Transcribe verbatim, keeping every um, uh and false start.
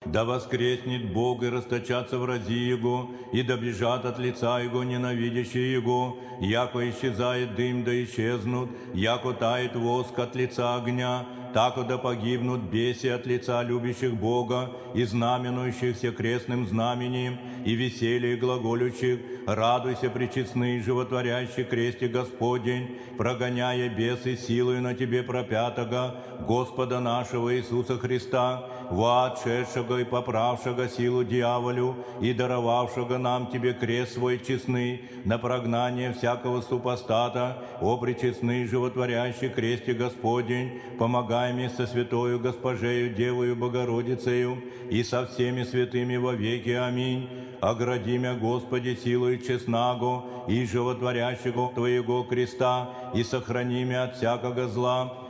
Да воскреснет Бог и расточатся врази Его, и да бежат от лица Его ненавидящие Его, яко исчезает дым, да исчезнут, яко тает воск от лица огня, тако да погибнут беси от лица любящих Бога и знаменующихся крестным знамением, и веселье глаголющих, радуйся, пречестный, животворящий кресте Господень, прогоняя бесы силою на тебе пропятого, Господа нашего Иисуса Христа, во отшедшего и поправшего силу дьяволю, и даровавшего нам тебе крест свой честный, на прогнание всякого супостата, о пречестный, животворящий кресте Господень, помогай мне со святою Госпожею Девою Богородицею и со всеми святыми во веки. Аминь. Огради мя, Господи, силою честнаго и животворящего Твоего креста, и сохрани мя от всякого зла,